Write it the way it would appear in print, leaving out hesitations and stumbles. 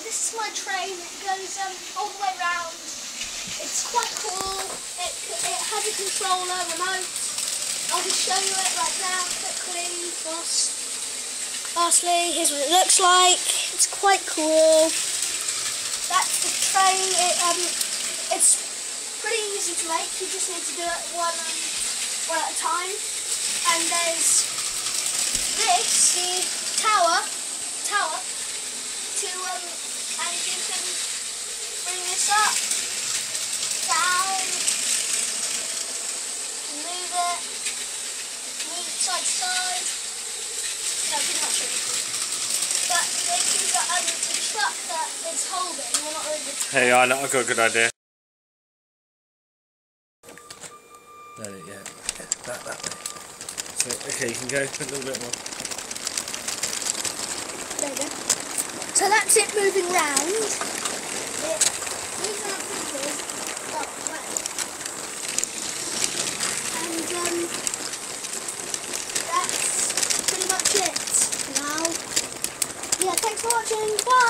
this is my train. It goes all the way round. It's quite cool. It has a controller, remote. I'll just show you it right now quickly. Lastly, here's what it looks like. It's quite cool. That's the train. It's pretty easy to make. You just need to do it one at a time. And there's this, the tower, and you can bring this up, down, move it side to side. No, pretty much everything. But if you've got the truck that is holding, well, not really the truck. Hey, I got a good idea. No, yeah, that way. So, okay, you can go a little bit more. There we go. So that's it moving round. It moves around quickly. Oh, right. And that's pretty much it now. Yeah, thanks for watching. Bye!